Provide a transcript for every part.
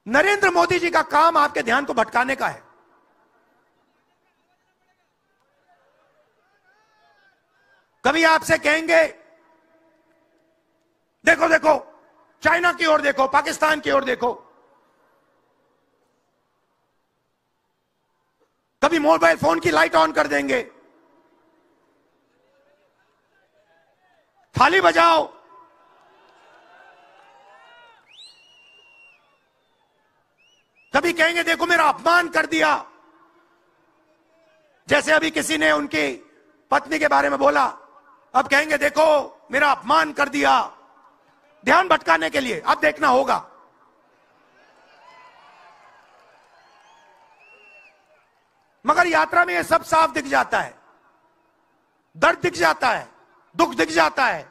नरेंद्र मोदी जी का काम आपके ध्यान को भटकाने का है। कभी आपसे कहेंगे देखो देखो चाइना की ओर देखो, पाकिस्तान की ओर देखो। कभी मोबाइल फोन की लाइट ऑन कर देंगे, थाली बजाओ। कभी कहेंगे देखो मेरा अपमान कर दिया, जैसे अभी किसी ने उनकी पत्नी के बारे में बोला, अब कहेंगे देखो मेरा अपमान कर दिया, ध्यान भटकाने के लिए। अब देखना होगा। मगर यात्रा में यह सब साफ दिख जाता है, दर्द दिख जाता है, दुख दिख जाता है।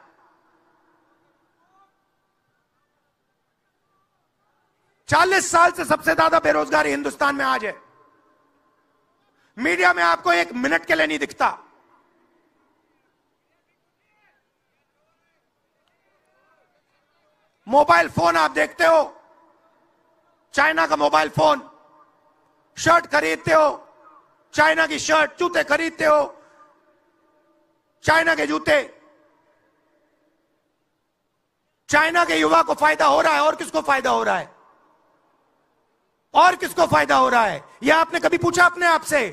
चालीस साल से सबसे ज्यादा बेरोजगारी हिंदुस्तान में आज है। मीडिया में आपको एक मिनट के लिए नहीं दिखता। मोबाइल फोन आप देखते हो, चाइना का मोबाइल फोन, शर्ट खरीदते हो, चाइना की शर्ट, जूते खरीदते हो, चाइना के जूते। चाइना के युवा को फायदा हो रहा है, और किसको फायदा हो रहा है? और किसको फायदा हो रहा है? यह आपने कभी पूछा अपने आप से?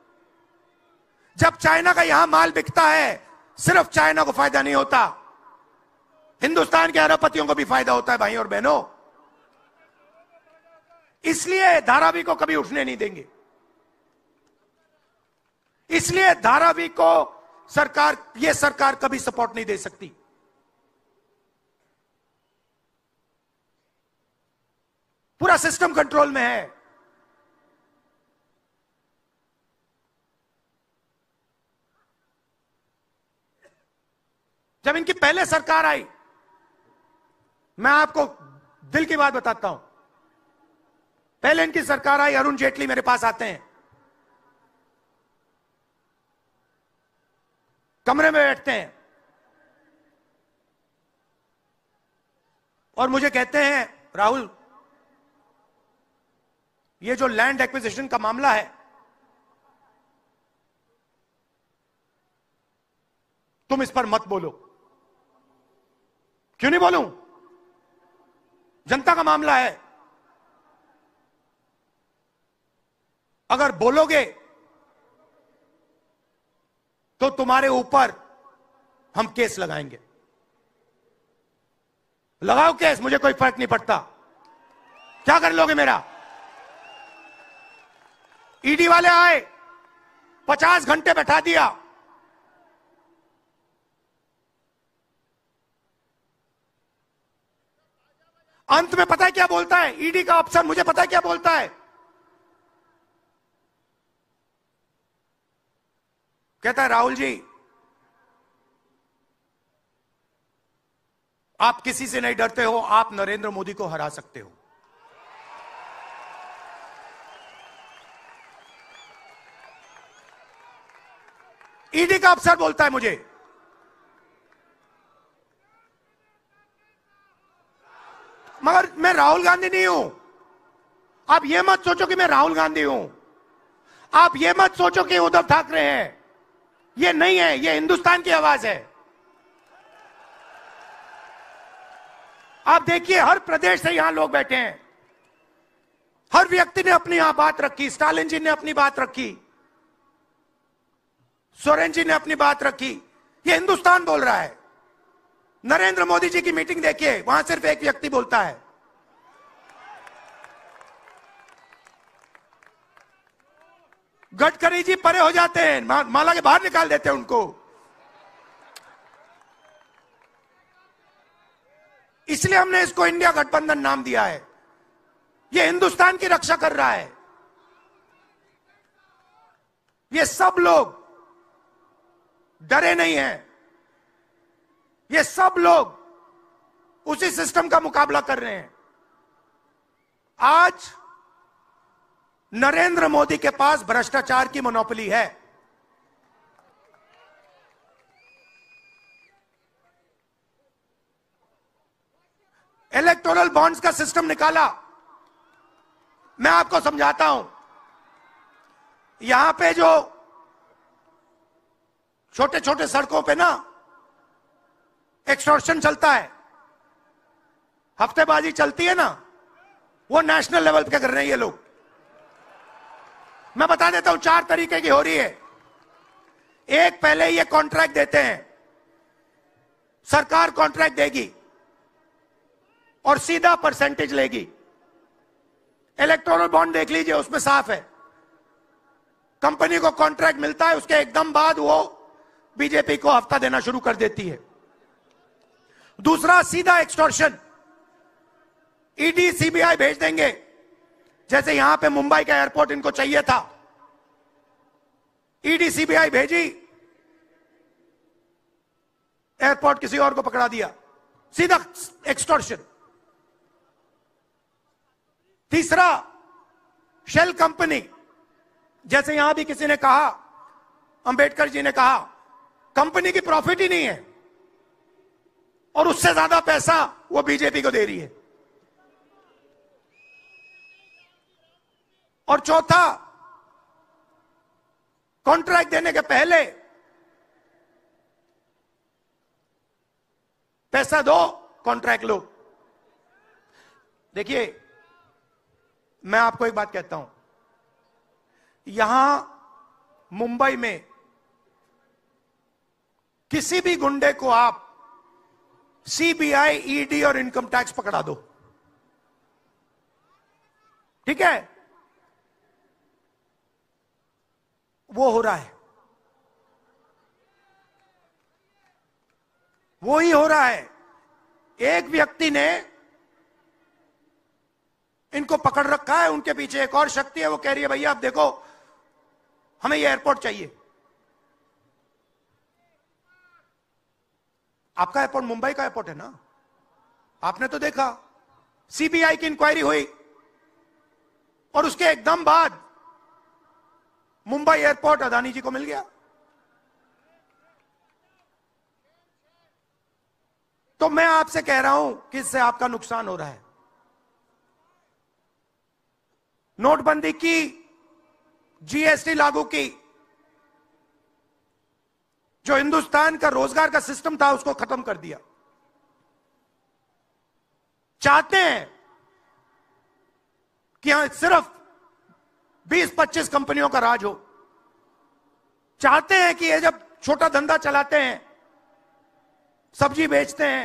जब चाइना का यहां माल बिकता है, सिर्फ चाइना को फायदा नहीं होता, हिंदुस्तान के अरबपतियों को भी फायदा होता है भाई और बहनों। इसलिए धारावी को कभी उठने नहीं देंगे। इसलिए धारावी को यह सरकार कभी सपोर्ट नहीं दे सकती। पूरा सिस्टम कंट्रोल में है। जब इनकी पहले सरकार आई, मैं आपको दिल की बात बताता हूं, पहले इनकी सरकार आई, अरुण जेटली मेरे पास आते हैं, कमरे में बैठते हैं और मुझे कहते हैं राहुल, ये जो लैंड एक्विजिशन का मामला है, तुम इस पर मत बोलो। क्यों नहीं बोलूं? जनता का मामला है। अगर बोलोगे तो तुम्हारे ऊपर हम केस लगाएंगे। लगाओ केस, मुझे कोई फर्क नहीं पड़ता। क्या कर लोगे मेरा? ईडी वाले आए, 50 घंटे बैठा दिया। अंत में पता है क्या बोलता है ईडी का अफसर? मुझे पता है क्या बोलता है? कहता है राहुल जी, आप किसी से नहीं डरते हो, आप नरेंद्र मोदी को हरा सकते हो। ईडी का अफसर बोलता है मुझे। मगर मैं राहुल गांधी नहीं हूं। आप यह मत सोचो कि मैं राहुल गांधी हूं। आप यह मत सोचो कि उद्धव ठाकरे हैं। यह नहीं है, यह हिंदुस्तान की आवाज है। आप देखिए, हर प्रदेश से यहां लोग बैठे हैं, हर व्यक्ति ने अपनी यहां बात रखी। स्टालिन जी ने अपनी बात रखी, सोरेन जी ने अपनी बात रखी। यह हिंदुस्तान बोल रहा है। नरेंद्र मोदी जी की मीटिंग देखिए, वहां सिर्फ एक व्यक्ति बोलता है। गडकरी जी परे हो जाते हैं, माला के बाहर निकाल देते हैं उनको। इसलिए हमने इसको इंडिया गठबंधन नाम दिया है। यह हिंदुस्तान की रक्षा कर रहा है। ये सब लोग डरे नहीं हैं। ये सब लोग उसी सिस्टम का मुकाबला कर रहे हैं। आज नरेंद्र मोदी के पास भ्रष्टाचार की मोनोपोली है। इलेक्टोरल बॉन्ड्स का सिस्टम निकाला, मैं आपको समझाता हूं, यहां पे जो छोटे छोटे सड़कों पे ना एक्सटॉर्शन चलता है, हफ्तेबाजी चलती है ना, वो नेशनल लेवल पे कर रहे हैं ये लोग। मैं बता देता हूं, 4 तरीके की हो रही है। एक, पहले ये कॉन्ट्रैक्ट देते हैं, सरकार कॉन्ट्रैक्ट देगी और सीधा परसेंटेज लेगी। इलेक्टोरल बॉन्ड देख लीजिए, उसमें साफ है, कंपनी को कॉन्ट्रैक्ट मिलता है, उसके एकदम बाद वो बीजेपी को हफ्ता देना शुरू कर देती है। दूसरा, सीधा एक्सटॉर्शन, ईडी सीबीआई भेज देंगे। जैसे यहां पे मुंबई का एयरपोर्ट इनको चाहिए था, ईडी सीबीआई भेजी, एयरपोर्ट किसी और को पकड़ा दिया, सीधा एक्सटॉर्शन। तीसरा, शेल कंपनी, जैसे यहां भी किसी ने कहा, अंबेडकर जी ने कहा, कंपनी की प्रॉफिट ही नहीं है और उससे ज्यादा पैसा वो बीजेपी को दे रही है। और चौथा, कॉन्ट्रैक्ट देने के पहले पैसा दो, कॉन्ट्रैक्ट लो। देखिए, मैं आपको एक बात कहता हूं, यहां मुंबई में किसी भी गुंडे को आप सीबीआई, ईडी और इनकम टैक्स पकड़ा दो, ठीक है, वो हो रहा है, वो ही हो रहा है। एक व्यक्ति ने इनको पकड़ रखा है, उनके पीछे एक और शक्ति है, वो कह रही है भैया आप देखो हमें ये एयरपोर्ट चाहिए। आपका एयरपोर्ट मुंबई का एयरपोर्ट है ना, आपने तो देखा, सीबीआई की इंक्वायरी हुई और उसके एकदम बाद मुंबई एयरपोर्ट अदानी जी को मिल गया। तो मैं आपसे कह रहा हूं कि इससे आपका नुकसान हो रहा है। नोटबंदी की, जीएसटी लागू की, जो हिंदुस्तान का रोजगार का सिस्टम था उसको खत्म कर दिया। चाहते हैं कि यहां सिर्फ 20-25 कंपनियों का राज हो। चाहते हैं कि ये जब छोटा धंधा चलाते हैं, सब्जी बेचते हैं,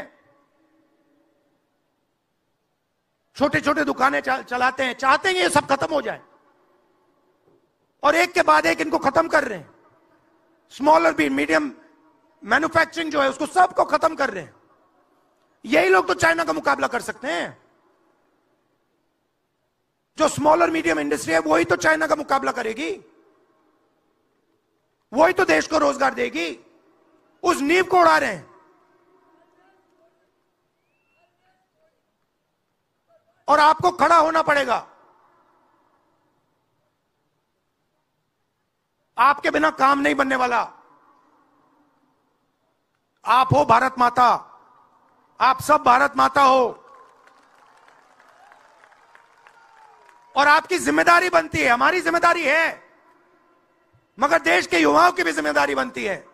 छोटे छोटे दुकानें चलाते हैं, चाहते हैं ये सब खत्म हो जाए और एक के बाद एक इनको खत्म कर रहे हैं। स्मॉल और मीडियम मैन्युफैक्चरिंग जो है उसको सबको खत्म कर रहे हैं। यही लोग तो चाइना का मुकाबला कर सकते हैं। जो स्मॉल और मीडियम इंडस्ट्री है वही तो चाइना का मुकाबला करेगी, वही तो देश को रोजगार देगी। उस नींव को उड़ा रहे हैं। और आपको खड़ा होना पड़ेगा। आपके बिना काम नहीं बनने वाला। आप हो भारत माता, आप सब भारत माता हो और आपकी जिम्मेदारी बनती है, हमारी जिम्मेदारी है, मगर देश के युवाओं की भी जिम्मेदारी बनती है।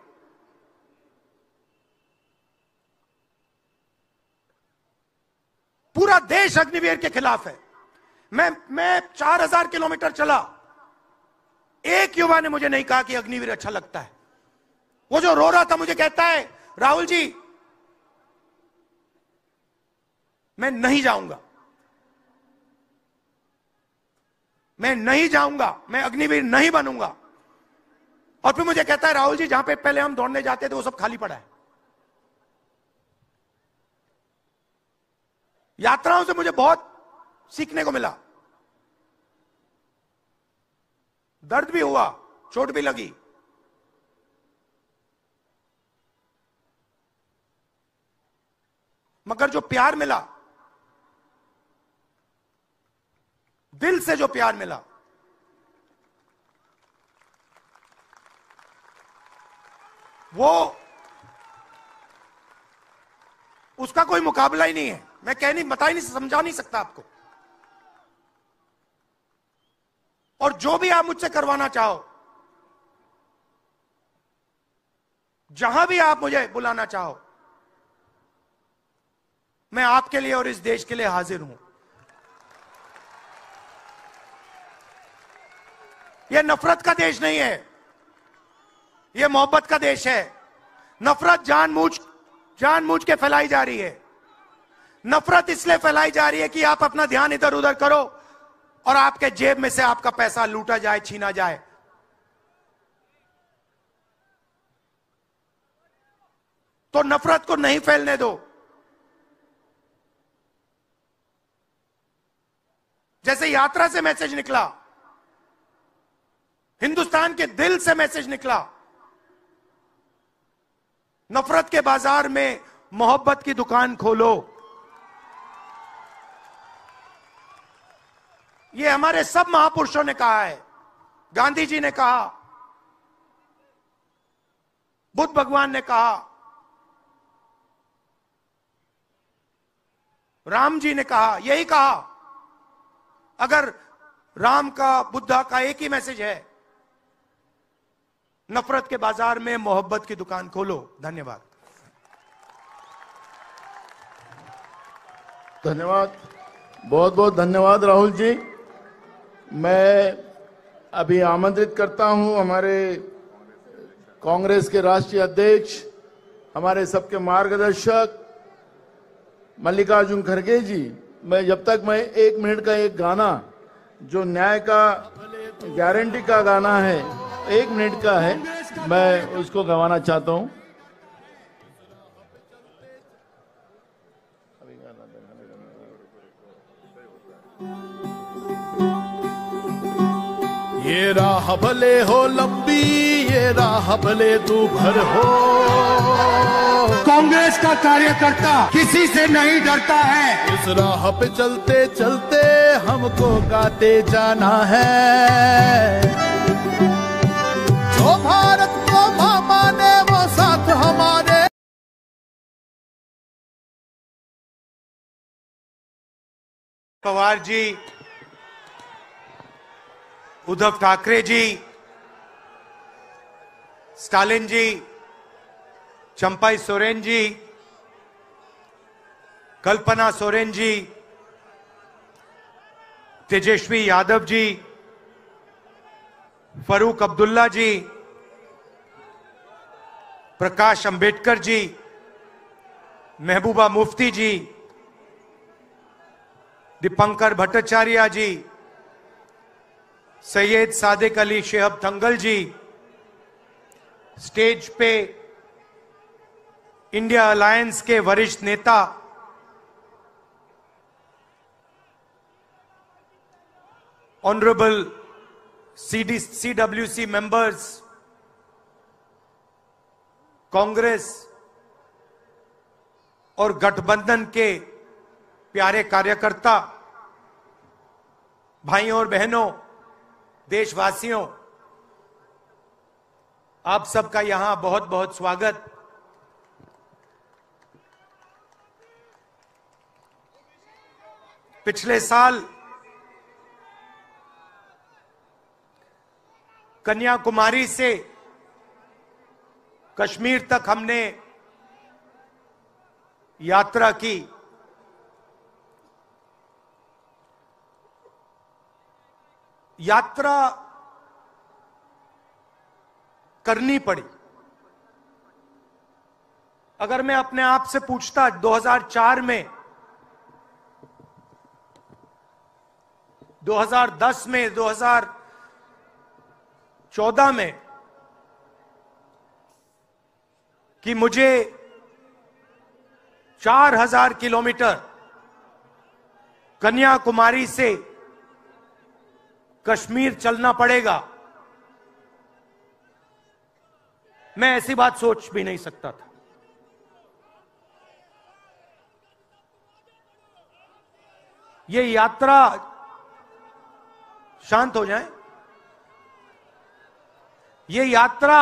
पूरा देश अग्निवीर के खिलाफ है। मैं 4000 किलोमीटर चला, एक युवा ने मुझे नहीं कहा कि अग्निवीर अच्छा लगता है। वो जो रो रहा था मुझे कहता है राहुल जी मैं नहीं जाऊंगा, मैं नहीं जाऊंगा, मैं अग्निवीर नहीं बनूंगा। और फिर मुझे कहता है राहुल जी जहां पे पहले हम दौड़ने जाते थे वो सब खाली पड़ा है। यात्राओं से मुझे बहुत सीखने को मिला। दर्द भी हुआ, चोट भी लगी, मगर जो प्यार मिला, दिल से जो प्यार मिला, वो उसका कोई मुकाबला ही नहीं है। मैं बता ही नहीं, समझा नहीं सकता आपको। और जो भी आप मुझसे करवाना चाहो, जहां भी आप मुझे बुलाना चाहो, मैं आपके लिए और इस देश के लिए हाजिर हूं। यह नफरत का देश नहीं है, यह मोहब्बत का देश है। नफरत जानबूझ के फैलाई जा रही है। नफरत इसलिए फैलाई जा रही है कि आप अपना ध्यान इधर उधर करो और आपके जेब में से आपका पैसा लूटा जाए, छीना जाए। तो नफरत को नहीं फैलने दो। जैसे यात्रा से मैसेज निकला, हिंदुस्तान के दिल से मैसेज निकला, नफरत के बाजार में मोहब्बत की दुकान खोलो। यह हमारे सब महापुरुषों ने कहा है। गांधी जी ने कहा, बुद्ध भगवान ने कहा, राम जी ने कहा, यही कहा। अगर राम का, बुद्धा का एक ही मैसेज है, नफरत के बाजार में मोहब्बत की दुकान खोलो। धन्यवाद। धन्यवाद, बहुत बहुत धन्यवाद राहुल जी। मैं अभी आमंत्रित करता हूं हमारे कांग्रेस के राष्ट्रीय अध्यक्ष, हमारे सबके मार्गदर्शक मल्लिकार्जुन खड़गे जी। मैं 1 मिनट का एक गाना जो न्याय का गारंटी का गाना है, 1 मिनट का है, मैं उसको गवाना चाहता हूं। ये राह भले हो लंबी, ये राह भले तू भर हो। कांग्रेस का कार्यकर्ता किसी से नहीं डरता है। इस राह पे चलते चलते हमको गाते जाना है। जो भारत को मां माने वो साथ हमारे। पवार जी, उद्धव ठाकरे जी, स्टालिन जी, चंपाई सोरेन जी, कल्पना सोरेन जी, तेजस्वी यादव जी, फरूक अब्दुल्ला जी, प्रकाश अंबेडकर जी, महबूबा मुफ्ती जी, दीपंकर भट्टाचार्य जी, सैयद सादिक अली शेहब दंगल जी, स्टेज पे इंडिया अलायंस के वरिष्ठ नेता ऑनरेबल CWC मेंबर्स, कांग्रेस और गठबंधन के प्यारे कार्यकर्ता, भाइयों और बहनों, देशवासियों, आप सबका यहां बहुत बहुत स्वागत। पिछले साल कन्याकुमारी से कश्मीर तक हमने यात्रा की। यात्रा करनी पड़ी। अगर मैं अपने आप से पूछता 2004 में, 2010 में, 2014 में कि मुझे 4000 किलोमीटर कन्याकुमारी से कश्मीर चलना पड़ेगा, मैं ऐसी बात सोच भी नहीं सकता था। ये यात्रा, शांत हो जाएं, ये यात्रा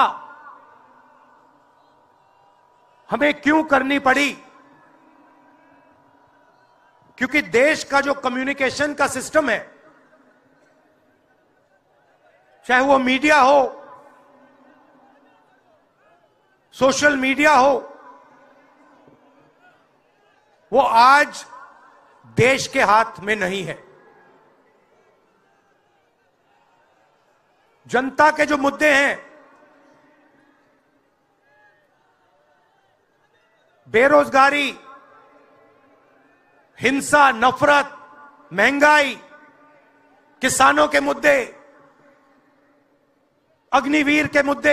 हमें क्यों करनी पड़ी? क्योंकि देश का जो कम्युनिकेशन का सिस्टम है चाहे वो मीडिया हो, सोशल मीडिया हो, वो आज देश के हाथ में नहीं है। जनता के जो मुद्दे हैं, बेरोजगारी, हिंसा, नफरत, महंगाई, किसानों के मुद्दे, अग्निवीर के मुद्दे,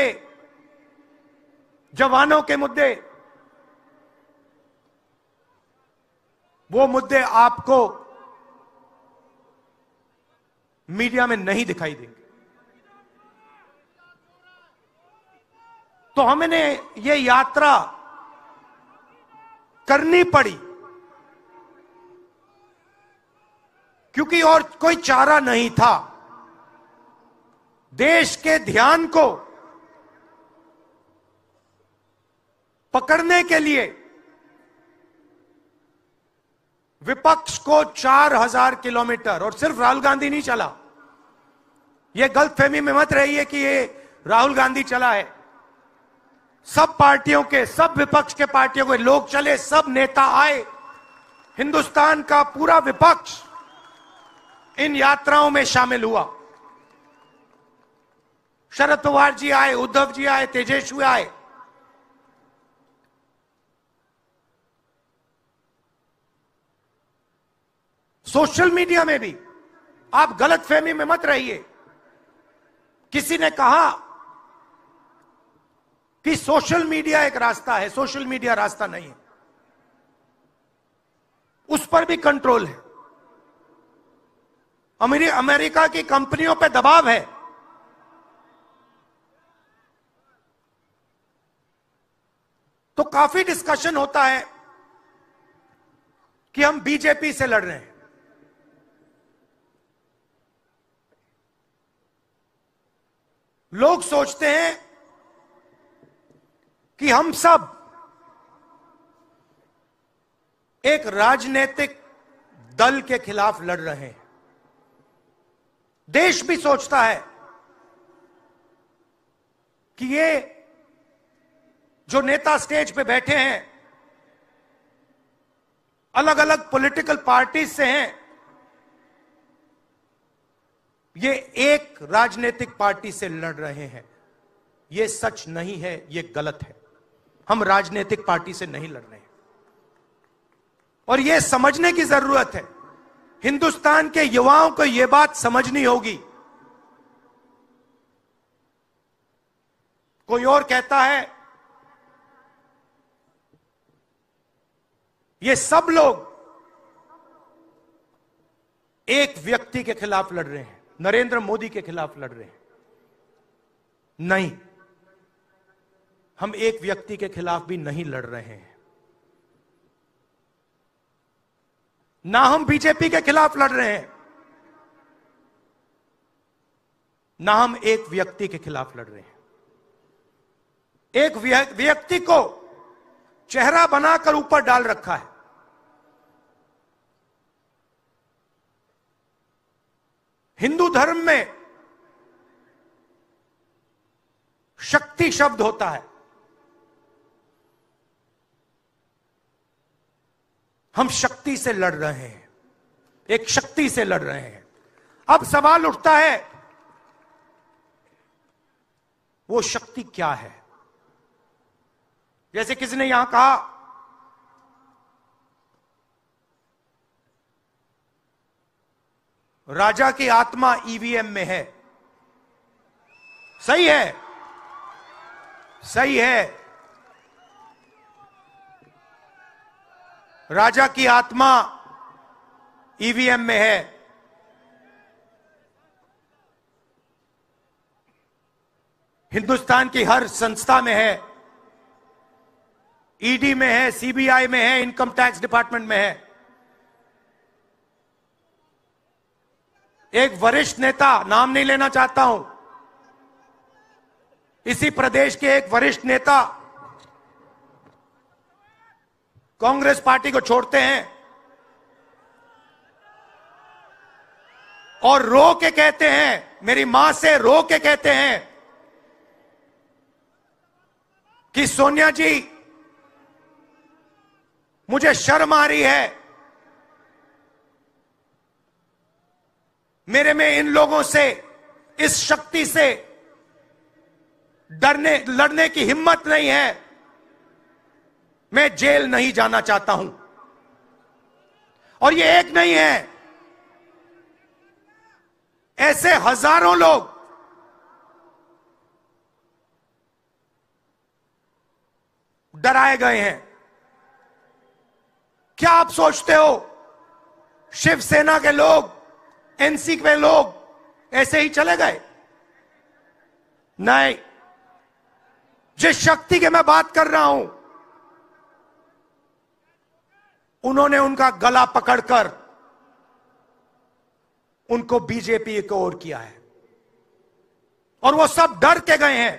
जवानों के मुद्दे, वो मुद्दे आपको मीडिया में नहीं दिखाई देंगे। तो हमने ये यात्रा करनी पड़ी क्योंकि और कोई चारा नहीं था। देश के ध्यान को पकड़ने के लिए विपक्ष को 4000 किलोमीटर, और सिर्फ राहुल गांधी नहीं चला, यह गलतफहमी में मत रहिए कि ये राहुल गांधी चला है। सब पार्टियों के, सब विपक्ष के पार्टियों के लोग चले, सब नेता आए, हिंदुस्तान का पूरा विपक्ष इन यात्राओं में शामिल हुआ। शरद पवार जी आए, उद्धव जी आए, तेजस्वी आए। सोशल मीडिया में भी आप गलतफहमी में मत रहिए। किसी ने कहा कि सोशल मीडिया एक रास्ता है, सोशल मीडिया रास्ता नहीं है। उस पर भी कंट्रोल है। अमेरिका की कंपनियों पर दबाव है। तो काफी डिस्कशन होता है कि हम बीजेपी से लड़ रहे हैं। लोग सोचते हैं कि हम सब एक राजनीतिक दल के खिलाफ लड़ रहे हैं। देश भी सोचता है कि ये जो नेता स्टेज पे बैठे हैं अलग अलग पॉलिटिकल पार्टीज से हैं, ये एक राजनीतिक पार्टी से लड़ रहे हैं। ये सच नहीं है, ये गलत है। हम राजनीतिक पार्टी से नहीं लड़ रहे हैं। और यह समझने की जरूरत है, हिंदुस्तान के युवाओं को यह बात समझनी होगी। कोई और कहता है ये सब लोग एक व्यक्ति के खिलाफ लड़ रहे हैं, नरेंद्र मोदी के खिलाफ लड़ रहे हैं। नहीं, हम एक व्यक्ति के खिलाफ भी नहीं लड़ रहे हैं। ना हम बीजेपी के खिलाफ लड़ रहे हैं, ना हम एक व्यक्ति के खिलाफ लड़ रहे हैं। एक व्यक्ति को चेहरा बनाकर ऊपर डाल रखा है। हिंदू धर्म में शक्ति शब्द होता है। हम शक्ति से लड़ रहे हैं, एक शक्ति से लड़ रहे हैं। अब सवाल उठता है वो शक्ति क्या है? जैसे किसी ने यहां कहा राजा की आत्मा ईवीएम में है। सही है, सही है। राजा की आत्मा ईवीएम में है। हिंदुस्तान की हर संस्था में है, ईडी में है, सीबीआई में है, इनकम टैक्स डिपार्टमेंट में है। एक वरिष्ठ नेता, नाम नहीं लेना चाहता हूं, इसी प्रदेश के एक वरिष्ठ नेता कांग्रेस पार्टी को छोड़ते हैं और रो के कहते हैं, मेरी मां से रो के कहते हैं कि सोनिया जी मुझे शर्म आ रही है, मेरे में इन लोगों से, इस शक्ति से लड़ने की हिम्मत नहीं है, मैं जेल नहीं जाना चाहता हूं। और ये एक नहीं है, ऐसे हजारों लोग डराए गए हैं। क्या आप सोचते हो शिवसेना के लोग, एनसी के लोग ऐसे ही चले गए? नहीं, जिस शक्ति की मैं बात कर रहा हूं, उन्होंने उनका गला पकड़कर उनको बीजेपी की ओर किया है और वो सब डर के गए हैं।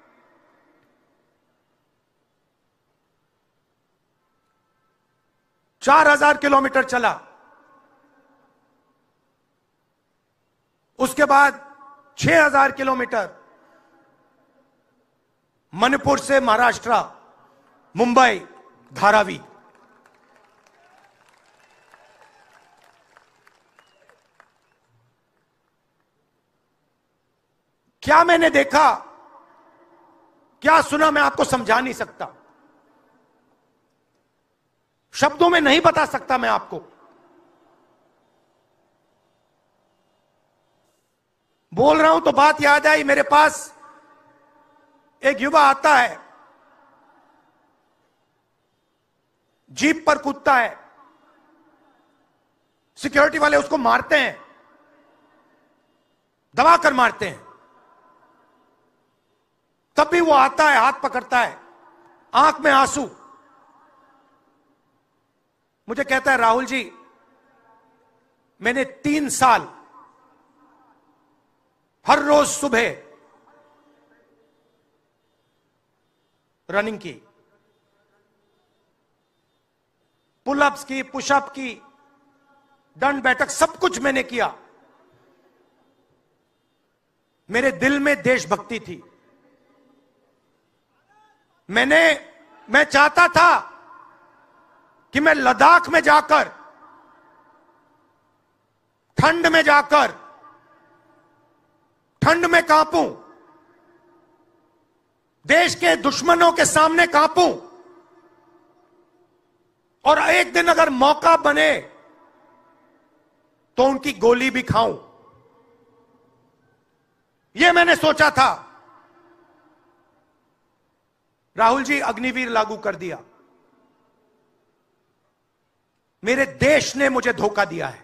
चार 4,000 किलोमीटर चला, उसके बाद 6,000 किलोमीटर मणिपुर से महाराष्ट्र, मुंबई, धारावी। क्या मैंने देखा, क्या सुना, मैं आपको समझा नहीं सकता, शब्दों में नहीं बता सकता मैं आपको। बोल रहा हूं तो बात याद आई, मेरे पास एक युवा आता है, जीप पर कूदता है, सिक्योरिटी वाले उसको मारते हैं, दबाकर मारते हैं, तब भी वो आता है, हाथ पकड़ता है, आंख में आंसू, मुझे कहता है राहुल जी मैंने 3 साल हर रोज सुबह रनिंग की, पुलअप्स की, पुशअप की, दंड बैठक, सब कुछ मैंने किया। मेरे दिल में देशभक्ति थी। मैं चाहता था कि मैं लद्दाख में जाकर, ठंड में जाकर, ठंड में कांपूं, देश के दुश्मनों के सामने कांपूं, और एक दिन अगर मौका बने तो उनकी गोली भी खाऊं। यह मैंने सोचा था। राहुल जी अग्निवीर लागू कर दिया। मेरे देश ने मुझे धोखा दिया है।